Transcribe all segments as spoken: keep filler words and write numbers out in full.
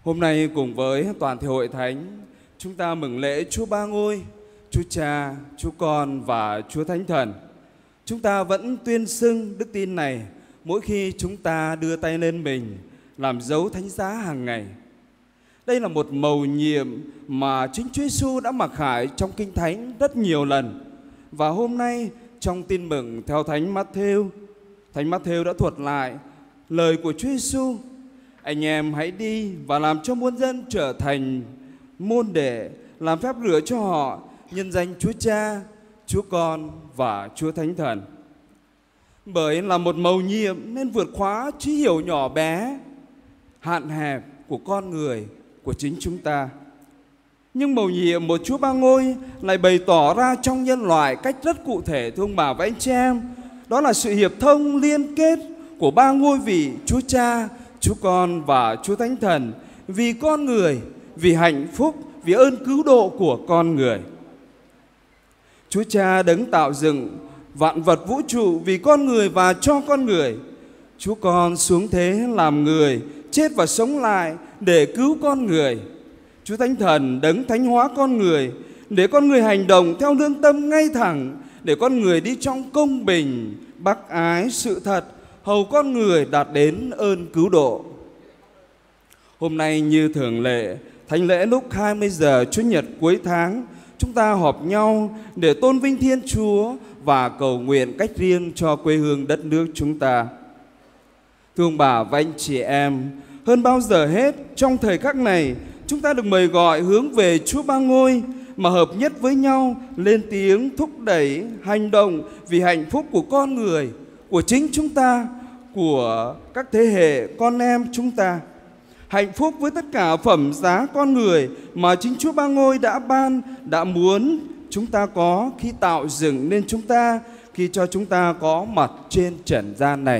Hôm nay cùng với toàn thể hội thánh, chúng ta mừng lễ Chúa Ba Ngôi, Chúa Cha, Chúa Con và Chúa Thánh Thần. Chúng ta vẫn tuyên xưng đức tin này mỗi khi chúng ta đưa tay lên mình làm dấu thánh giá hàng ngày. Đây là một mầu nhiệm mà chính Chúa Giêsu đã mặc khải trong Kinh Thánh rất nhiều lần. Và hôm nay trong tin mừng theo Thánh Mát-thêu, Thánh Mát-thêu đã thuật lại lời của Chúa Giêsu: anh em hãy đi và làm cho muôn dân trở thành môn đệ, làm phép rửa cho họ nhân danh Chúa Cha, Chúa Con và Chúa Thánh Thần. Bởi là một mầu nhiệm nên vượt quá trí hiểu nhỏ bé, hạn hẹp của con người, của chính chúng ta. Nhưng mầu nhiệm một Chúa Ba Ngôi lại bày tỏ ra trong nhân loại cách rất cụ thể, thưa ông bà và anh chị em. Đó là sự hiệp thông liên kết của ba ngôi vị Chúa Cha, Chúa Con và Chúa Thánh Thần vì con người, vì hạnh phúc, vì ơn cứu độ của con người. Chúa Cha đấng tạo dựng vạn vật vũ trụ vì con người và cho con người. Chúa Con xuống thế làm người, chết và sống lại để cứu con người. Chúa Thánh Thần đấng thánh hóa con người, để con người hành động theo lương tâm ngay thẳng, để con người đi trong công bình, bác ái, sự thật, hầu con người đạt đến ơn cứu độ. Hôm nay như thường lệ, thánh lễ lúc hai mươi giờ Chủ nhật cuối tháng, chúng ta họp nhau để tôn vinh Thiên Chúa và cầu nguyện cách riêng cho quê hương đất nước chúng ta. Thưa ông bà và anh chị em, hơn bao giờ hết trong thời khắc này, chúng ta được mời gọi hướng về Chúa Ba Ngôi mà hợp nhất với nhau lên tiếng thúc đẩy hành động vì hạnh phúc của con người, của chính chúng ta, của các thế hệ con em chúng ta. Hạnh phúc với tất cả phẩm giá con người mà chính Chúa Ba Ngôi đã ban, đã muốn chúng ta có khi tạo dựng nên chúng ta, khi cho chúng ta có mặt trên trần gian này.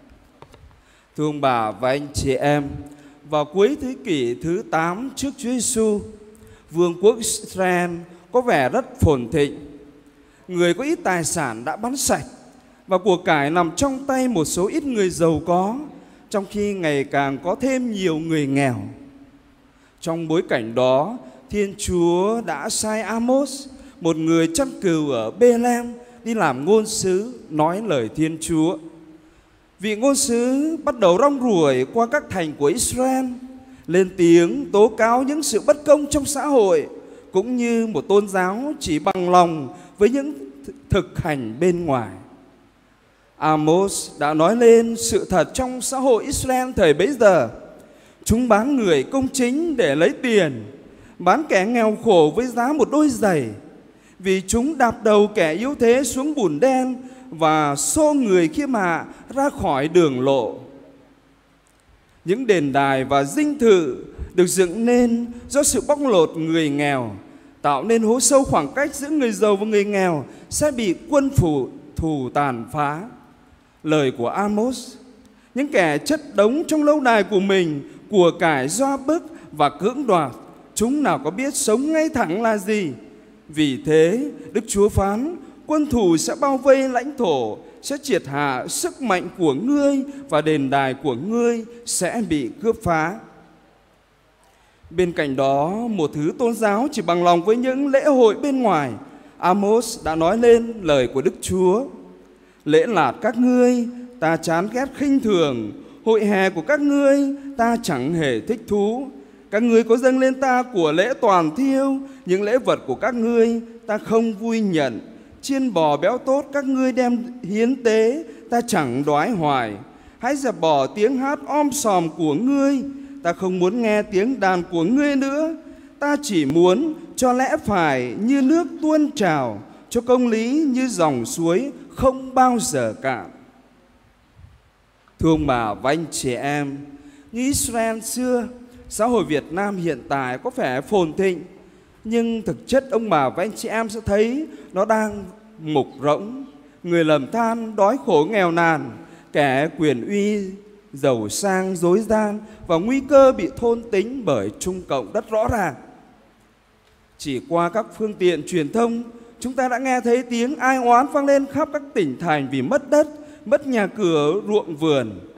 Thưa ông bà và anh chị em, vào cuối thế kỷ thứ tám trước Chúa Giêsu, vương quốc Israel có vẻ rất phồn thịnh. Người có ít tài sản đã bán sạch và của cải nằm trong tay một số ít người giàu có, trong khi ngày càng có thêm nhiều người nghèo. Trong bối cảnh đó, Thiên Chúa đã sai Amos, một người chăn cừu ở Bê-lem, đi làm ngôn sứ nói lời Thiên Chúa. Vị ngôn sứ bắt đầu rong ruổi qua các thành của Israel, lên tiếng tố cáo những sự bất công trong xã hội, cũng như một tôn giáo chỉ bằng lòng với những thực hành bên ngoài. Amos đã nói lên sự thật trong xã hội Israel thời bấy giờ. Chúng bán người công chính để lấy tiền, bán kẻ nghèo khổ với giá một đôi giày, vì chúng đạp đầu kẻ yếu thế xuống bùn đen và xô người khiêm hạ ra khỏi đường lộ. Những đền đài và dinh thự được dựng nên do sự bóc lột người nghèo, tạo nên hố sâu khoảng cách giữa người giàu và người nghèo sẽ bị quân phủ thù tàn phá. Lời của Amos: những kẻ chất đống trong lâu đài của mình của cải doa bức và cưỡng đoạt, chúng nào có biết sống ngay thẳng là gì. Vì thế Đức Chúa phán: quân thù sẽ bao vây lãnh thổ, sẽ triệt hạ sức mạnh của ngươi, và đền đài của ngươi sẽ bị cướp phá. Bên cạnh đó, một thứ tôn giáo chỉ bằng lòng với những lễ hội bên ngoài, Amos đã nói lên lời của Đức Chúa: lễ lạt các ngươi ta chán ghét khinh thường, hội hè của các ngươi ta chẳng hề thích thú. Các ngươi có dâng lên ta của lễ toàn thiêu, những lễ vật của các ngươi ta không vui nhận. Chiên bò béo tốt các ngươi đem hiến tế, ta chẳng đoái hoài. Hãy dẹp bỏ tiếng hát om sòm của ngươi, ta không muốn nghe tiếng đàn của ngươi nữa. Ta chỉ muốn cho lẽ phải như nước tuôn trào, cho công lý như dòng suối không bao giờ cạn. Thưa ông bà và anh chị em, như Israel xưa, xã hội Việt Nam hiện tại có vẻ phồn thịnh, nhưng thực chất ông bà và anh chị em sẽ thấy nó đang mục rỗng. Người lầm than, đói khổ nghèo nàn, kẻ quyền uy giàu sang dối gian, và nguy cơ bị thôn tính bởi Trung Cộng rất rõ ràng. Chỉ qua các phương tiện truyền thông, chúng ta đã nghe thấy tiếng ai oán vang lên khắp các tỉnh thành vì mất đất, mất nhà cửa, ruộng vườn.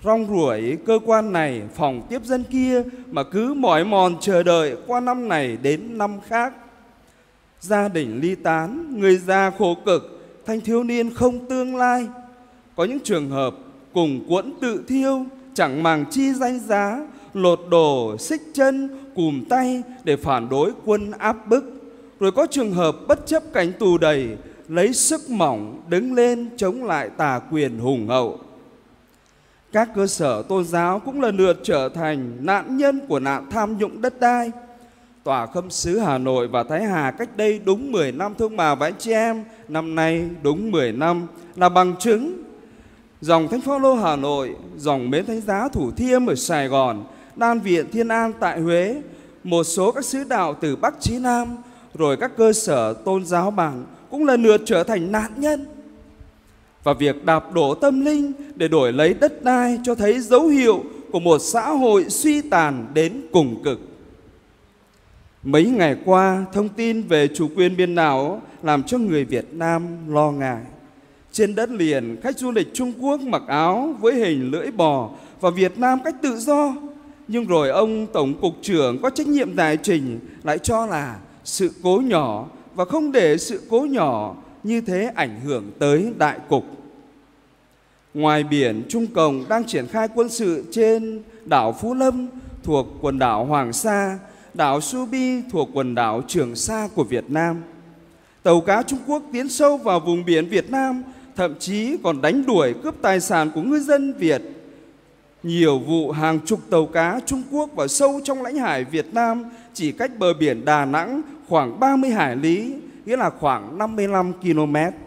rong ruổi cơ quan này, phòng tiếp dân kia mà cứ mỏi mòn chờ đợi qua năm này đến năm khác. Gia đình ly tán, người già khổ cực, thanh thiếu niên không tương lai. Có những trường hợp cùng quẫn tự thiêu, chẳng màng chi danh giá, lột đồ, xích chân, cùm tay để phản đối quân áp bức. Rồi có trường hợp bất chấp cảnh tù đầy, lấy sức mỏng đứng lên chống lại tà quyền hùng hậu. Các cơ sở tôn giáo cũng lần lượt trở thành nạn nhân của nạn tham nhũng đất đai. Tòa Khâm sứ Hà Nội và Thái Hà cách đây đúng mười năm thưa ông bà và anh chị em, năm nay đúng mười năm là bằng chứng. Dòng Thánh Phaolô Hà Nội, dòng Mến Thánh Giá Thủ Thiêm ở Sài Gòn, Đan Viện Thiên An tại Huế, một số các sứ đạo từ Bắc chí Nam, rồi các cơ sở tôn giáo bản cũng lần lượt trở thành nạn nhân. Và việc đạp đổ tâm linh để đổi lấy đất đai cho thấy dấu hiệu của một xã hội suy tàn đến cùng cực. Mấy ngày qua, thông tin về chủ quyền biển đảo làm cho người Việt Nam lo ngại. Trên đất liền, khách du lịch Trung Quốc mặc áo với hình lưỡi bò vào Việt Nam cách tự do. Nhưng rồi ông Tổng cục trưởng có trách nhiệm giải trình lại cho là sự cố nhỏ và không để sự cố nhỏ như thế ảnh hưởng tới đại cục. Ngoài biển, Trung Cộng đang triển khai quân sự trên đảo Phú Lâm thuộc quần đảo Hoàng Sa, đảo Subi thuộc quần đảo Trường Sa của Việt Nam. Tàu cá Trung Quốc tiến sâu vào vùng biển Việt Nam, thậm chí còn đánh đuổi cướp tài sản của ngư dân Việt. Nhiều vụ hàng chục tàu cá Trung Quốc vào sâu trong lãnh hải Việt Nam chỉ cách bờ biển Đà Nẵng khoảng ba mươi hải lý, nghĩa là khoảng năm mươi lăm ki lô mét.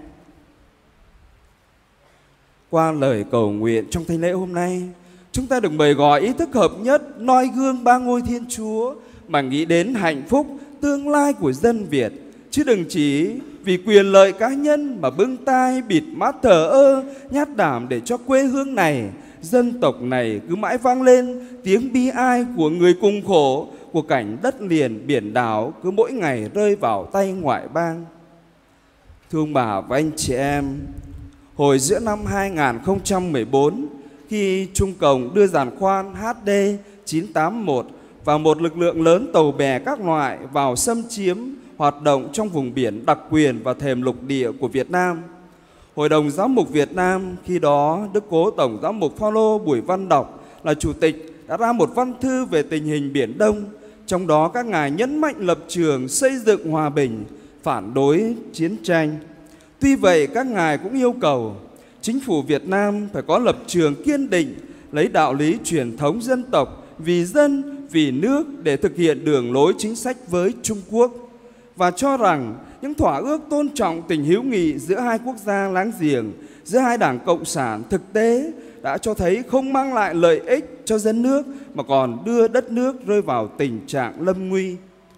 Qua lời cầu nguyện trong thánh lễ hôm nay, chúng ta được mời gọi ý thức hợp nhất noi gương ba ngôi Thiên Chúa mà nghĩ đến hạnh phúc tương lai của dân Việt, chứ đừng chỉ vì quyền lợi cá nhân mà bưng tai bịt mắt thờ ơ, nhát đảm để cho quê hương này, dân tộc này cứ mãi vang lên tiếng bi ai của người cùng khổ, của cảnh đất liền biển đảo cứ mỗi ngày rơi vào tay ngoại bang. Thưa ông bà và anh chị em, hồi giữa năm hai nghìn không trăm mười bốn, khi Trung Cộng đưa giàn khoan H D chín tám mốt và một lực lượng lớn tàu bè các loại vào xâm chiếm hoạt động trong vùng biển đặc quyền và thềm lục địa của Việt Nam, Hội đồng Giám mục Việt Nam khi đó Đức Cố Tổng Giám mục Phaolô Bùi Văn Đọc là chủ tịch đã ra một văn thư về tình hình Biển Đông, trong đó các ngài nhấn mạnh lập trường xây dựng hòa bình, phản đối chiến tranh. Tuy vậy, các ngài cũng yêu cầu chính phủ Việt Nam phải có lập trường kiên định, lấy đạo lý truyền thống dân tộc, vì dân, vì nước để thực hiện đường lối chính sách với Trung Quốc, và cho rằng những thỏa ước tôn trọng tình hữu nghị giữa hai quốc gia láng giềng, giữa hai đảng Cộng sản thực tế đã cho thấy không mang lại lợi ích cho dân nước mà còn đưa đất nước rơi vào tình trạng lâm nguy.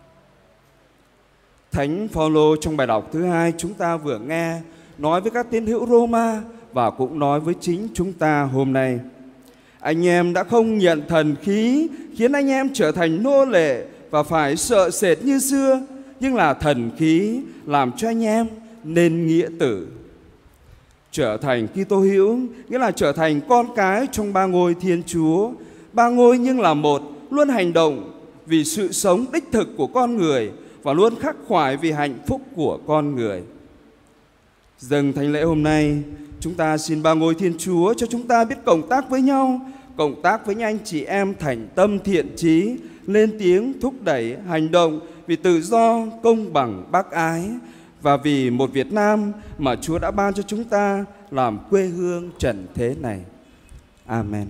Thánh Phaolô trong bài đọc thứ hai chúng ta vừa nghe nói với các tín hữu Roma và cũng nói với chính chúng ta hôm nay: anh em đã không nhận thần khí khiến anh em trở thành nô lệ và phải sợ sệt như xưa, nhưng là thần khí làm cho anh em nên nghĩa tử. Trở thành Kitô hữu nghĩa là trở thành con cái trong ba ngôi Thiên Chúa, ba ngôi nhưng là một, luôn hành động vì sự sống đích thực của con người và luôn khắc khoải vì hạnh phúc của con người. Dâng thánh lễ hôm nay, chúng ta xin ba ngôi Thiên Chúa cho chúng ta biết cộng tác với nhau, cộng tác với những anh chị em thành tâm thiện chí, lên tiếng thúc đẩy hành động vì tự do, công bằng, bác ái và vì một Việt Nam mà Chúa đã ban cho chúng ta làm quê hương trần thế này. Amen.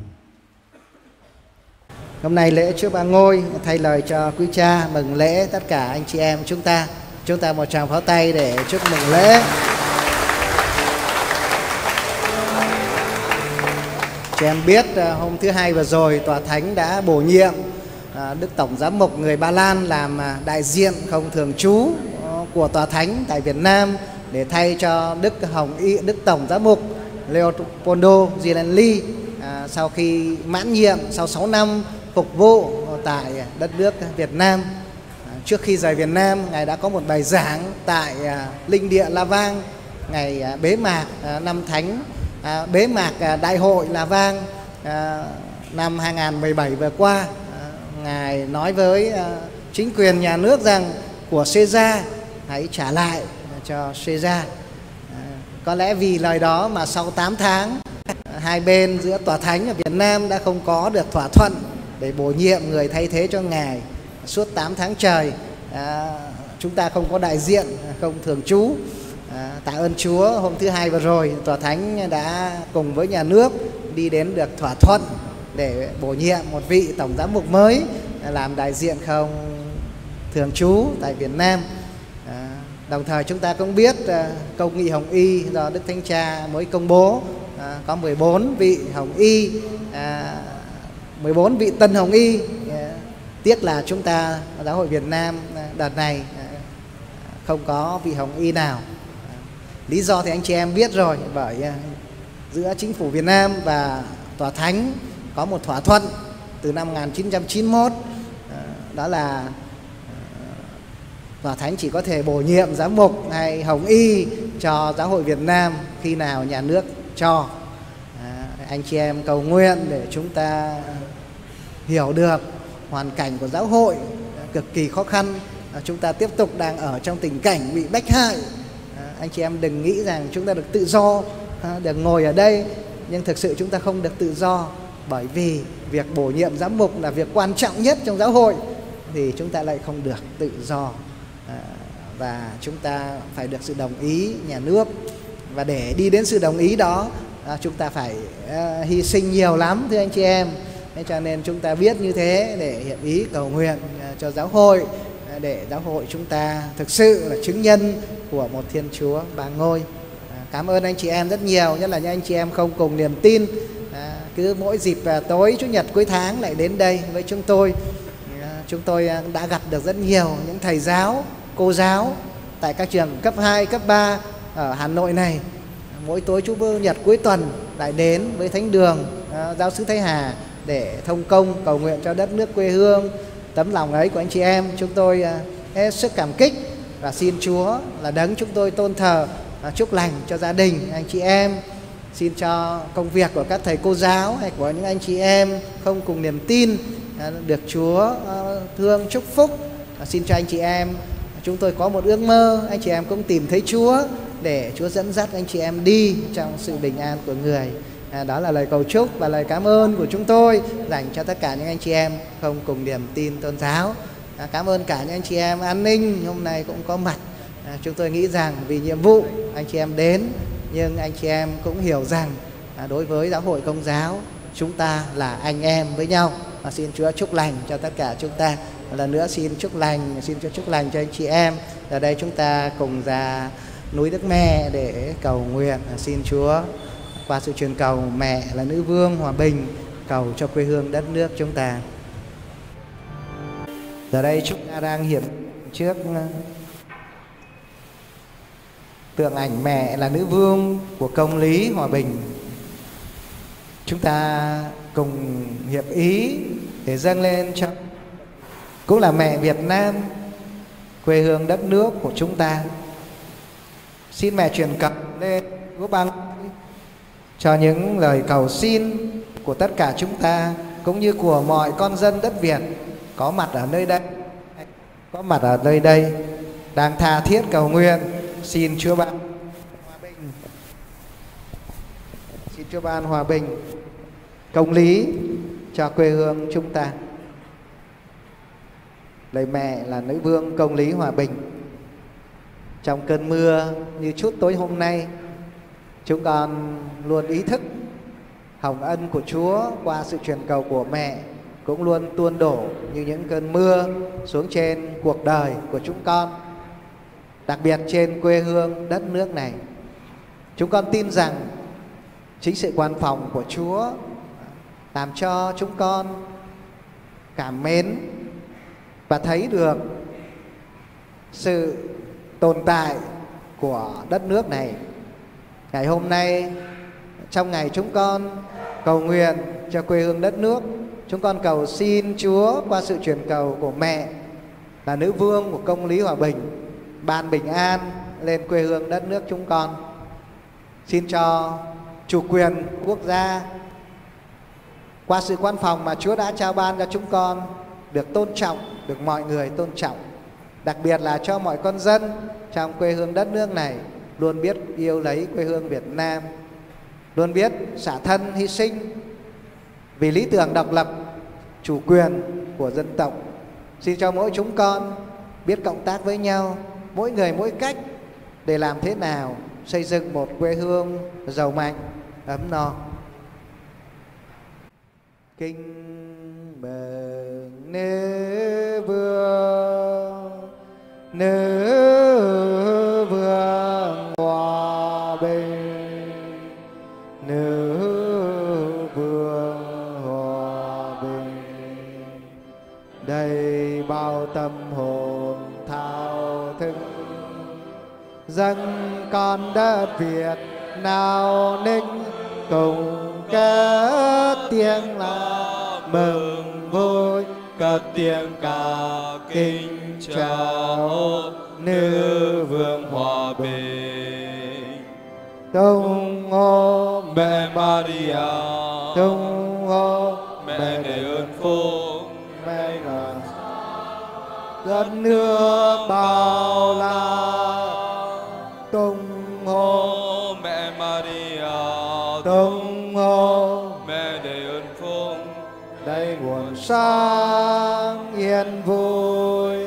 Hôm nay lễ Chúa Ba Ngôi thay lời cho quý cha mừng lễ tất cả anh chị em chúng ta. Chúng ta một tràng pháo tay để chúc mừng lễ. Chị em biết hôm thứ hai vừa rồi Tòa Thánh đã bổ nhiệm Đức Tổng Giám mục người Ba Lan làm đại diện không thường trú của Tòa Thánh tại Việt Nam để thay cho Đức Hồng Y, Đức Tổng Giám mục Leopoldo Gilenli à, sau khi mãn nhiệm sau sáu năm phục vụ tại đất nước Việt Nam. À, trước khi rời Việt Nam, Ngài đã có một bài giảng tại à, Linh Địa La Vang, ngày à, bế mạc à, năm Thánh, à, bế mạc à, Đại hội La Vang, à, năm hai nghìn không trăm mười bảy vừa qua, à, Ngài nói với à, chính quyền nhà nước rằng của Caesar hãy trả lại cho Caesar. À, có lẽ vì lời đó mà sau tám tháng, hai bên giữa Tòa Thánh và Việt Nam đã không có được thỏa thuận để bổ nhiệm người thay thế cho Ngài. Suốt tám tháng trời, à, chúng ta không có đại diện, không thường trú. À, tạ ơn Chúa, hôm thứ Hai vừa rồi, Tòa Thánh đã cùng với nhà nước đi đến được thỏa thuận để bổ nhiệm một vị tổng giám mục mới làm đại diện không thường trú tại Việt Nam. À, đồng thời chúng ta cũng biết à, công nghị Hồng Y do Đức Thánh Cha mới công bố, à, có mười bốn vị Hồng Y, à, mười bốn vị tân Hồng Y. À, tiếc là chúng ta Giáo hội Việt Nam đợt này à, không có vị Hồng Y nào. À, lý do thì anh chị em biết rồi, bởi à, giữa chính phủ Việt Nam và Tòa Thánh có một thỏa thuận từ năm một nghìn chín trăm chín mươi mốt, à, đó là Tòa Thánh chỉ có thể bổ nhiệm giám mục hay Hồng Y cho Giáo hội Việt Nam khi nào nhà nước cho. À, anh chị em cầu nguyện để chúng ta hiểu được hoàn cảnh của giáo hội cực kỳ khó khăn. À, chúng ta tiếp tục đang ở trong tình cảnh bị bách hại. À, anh chị em đừng nghĩ rằng chúng ta được tự do, à, được ngồi ở đây, nhưng thực sự chúng ta không được tự do, bởi vì việc bổ nhiệm giám mục là việc quan trọng nhất trong giáo hội thì chúng ta lại không được tự do. À, và chúng ta phải được sự đồng ý nhà nước, và để đi đến sự đồng ý đó, à, chúng ta phải à, hy sinh nhiều lắm thưa anh chị em. Thế cho nên chúng ta biết như thế để hiện ý cầu nguyện à, cho giáo hội, à, để giáo hội chúng ta thực sự là chứng nhân của một Thiên Chúa ba ngôi. À, cảm ơn anh chị em rất nhiều, nhất là những anh chị em không cùng niềm tin, à, cứ mỗi dịp à, tối Chủ nhật cuối tháng lại đến đây với chúng tôi. À, chúng tôi à, đã gặp được rất nhiều những thầy giáo, cô giáo tại các trường cấp hai, cấp ba ở Hà Nội này. Mỗi tối Chủ nhật cuối tuần lại đến với Thánh đường à, Giáo xứ Thái Hà để thông công cầu nguyện cho đất nước quê hương. Tấm lòng ấy của anh chị em chúng tôi à, hết sức cảm kích, và xin Chúa là đấng chúng tôi tôn thờ à, chúc lành cho gia đình anh chị em. Xin cho công việc của các thầy cô giáo hay của những anh chị em không cùng niềm tin à, được Chúa à, thương chúc phúc. À, xin cho anh chị em, chúng tôi có một ước mơ, anh chị em cũng tìm thấy Chúa để Chúa dẫn dắt anh chị em đi trong sự bình an của người. À, đó là lời cầu chúc và lời cảm ơn của chúng tôi dành cho tất cả những anh chị em không cùng niềm tin tôn giáo. À, cảm ơn cả những anh chị em an ninh hôm nay cũng có mặt. À, chúng tôi nghĩ rằng vì nhiệm vụ anh chị em đến, nhưng anh chị em cũng hiểu rằng à, đối với Giáo hội Công giáo chúng ta là anh em với nhau. Và xin Chúa chúc lành cho tất cả chúng ta. Một lần nữa xin chúc lành, xin Chúa chúc lành cho anh chị em. Ở đây chúng ta cùng ra núi Đức Mẹ để cầu nguyện. À, xin Chúa qua sự truyền cầu mẹ là nữ vương hòa bình, cầu cho quê hương đất nước chúng ta. Giờ đây chúng ta đang hiện trước tượng ảnh mẹ là nữ vương của công lý hòa bình. Chúng ta cùng hiệp ý để dâng lên cho cũng là mẹ Việt Nam, quê hương đất nước của chúng ta. Xin mẹ truyền cầu lên Chúa ban cho những lời cầu xin của tất cả chúng ta, cũng như của mọi con dân đất Việt có mặt ở nơi đây, có mặt ở nơi đây đang tha thiết cầu nguyện. Xin Chúa ban hòa bình, xin Chúa ban hòa bình, công lý cho quê hương chúng ta. Lời mẹ là nữ vương công lý hòa bình. Trong cơn mưa như chút tối hôm nay, chúng con luôn ý thức hồng ân của Chúa qua sự truyền cầu của mẹ cũng luôn tuôn đổ như những cơn mưa xuống trên cuộc đời của chúng con, đặc biệt trên quê hương đất nước này. Chúng con tin rằng chính sự quan phòng của Chúa làm cho chúng con cảm mến và thấy được sự tồn tại của đất nước này. Ngày hôm nay, trong ngày chúng con cầu nguyện cho quê hương đất nước, chúng con cầu xin Chúa qua sự truyền cầu của mẹ là nữ vương của công lý hòa bình ban bình an lên quê hương đất nước chúng con. Xin cho chủ quyền quốc gia qua sự quan phòng mà Chúa đã trao ban cho chúng con, được tôn trọng, được mọi người tôn trọng, đặc biệt là cho mọi con dân trong quê hương đất nước này luôn biết yêu lấy quê hương Việt Nam, luôn biết xả thân hy sinh vì lý tưởng độc lập, chủ quyền của dân tộc. Xin cho mỗi chúng con biết cộng tác với nhau, mỗi người mỗi cách, để làm thế nào xây dựng một quê hương giàu mạnh, ấm no. Kinh mừng nữ vương, nữ vương hòa bình, nữ vương hòa bình, đầy bao tâm hồn thao thức, dâng con đất Việt nào ninh cùng cất tiếng là mừng vui, cất tiếng ca kính chào nữ vương hòa bình. Tung hô mẹ Maria, tung hô mẹ đầy ơn phúc, mẹ là đất nước bao la. Tung hô mẹ Maria, tung hô mẹ đầy ơn phúc, đây nguồn sáng yên vui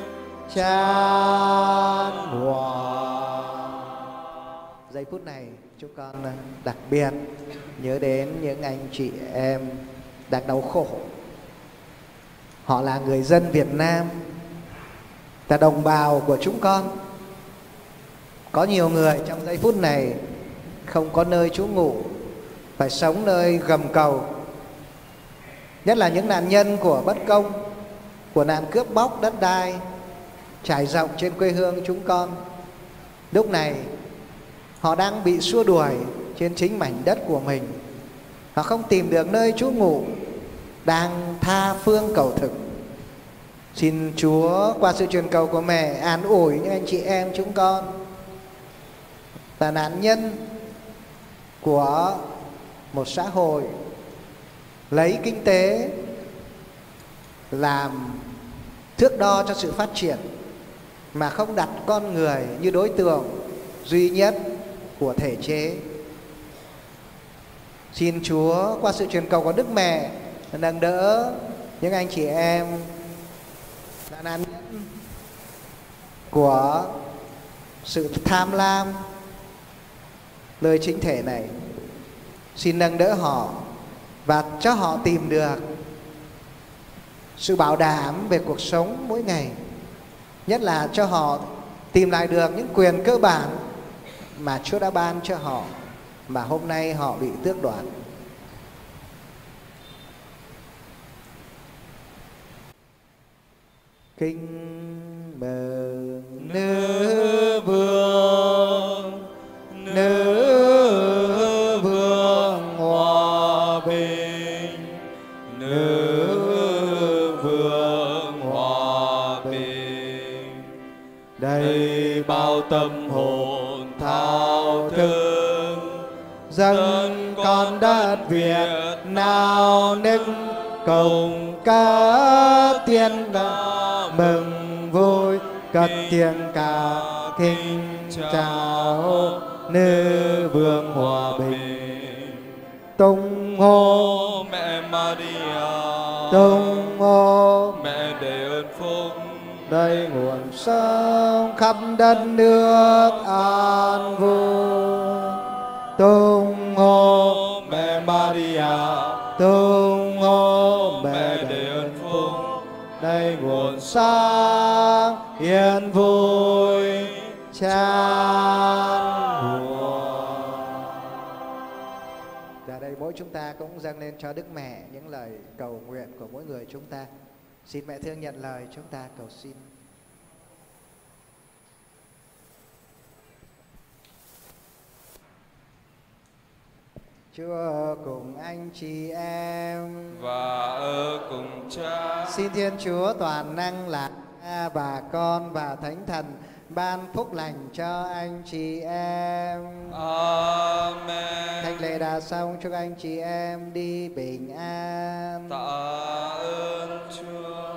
chan hòa. Giây phút này chúng con đặc biệt nhớ đến những anh chị em đang đau khổ. Họ là người dân Việt Nam, là đồng bào của chúng con. Có nhiều người trong giây phút này không có nơi trú ngụ, phải sống nơi gầm cầu. Nhất là những nạn nhân của bất công, của nạn cướp bóc đất đai trải rộng trên quê hương chúng con. Lúc này họ đang bị xua đuổi trên chính mảnh đất của mình. Họ không tìm được nơi trú ngụ, đang tha phương cầu thực. Xin Chúa qua sự truyền cầu của mẹ an ủi những anh chị em chúng con là nạn nhân của một xã hội lấy kinh tế làm thước đo cho sự phát triển, mà không đặt con người như đối tượng duy nhất của thể chế. Xin Chúa qua sự truyền cầu của Đức Mẹ nâng đỡ những anh chị em là nạn nhân của sự tham lam lời chính thể này. Xin nâng đỡ họ và cho họ tìm được sự bảo đảm về cuộc sống mỗi ngày. Nhất là cho họ tìm lại được những quyền cơ bản mà Chúa đã ban cho họ, mà hôm nay họ bị tước đoạt. Kinh mừng nữ vương, nữ vương hòa bình, nữ vương hòa bình, đầy bao tâm hồn thao thức, dâng con đất Việt nào nâng cùng ca tiên ca mừng vui, cất tiếng ca kính chào nữ vương hòa bình. Tung hô mẹ Maria, tung hô mẹ đầy ơn phúc, đây nguồn sống khắp đất nước an vui. Tung hô mẹ Maria, tung hô mẹ mẹ đầy ơn phúc, đây nguồn sáng yên vui chan hòa. Giờ đây mỗi chúng ta cũng dâng lên cho Đức Mẹ những lời cầu nguyện của mỗi người chúng ta. Xin mẹ thương nhận lời chúng ta cầu xin. Chúa cùng anh chị em và ở cùng Cha. Xin Thiên Chúa toàn năng là Cha và Con và Thánh Thần ban phúc lành cho anh chị em. Amen. Thánh lễ đã xong, chúc anh chị em đi bình an. Tạ ơn Chúa.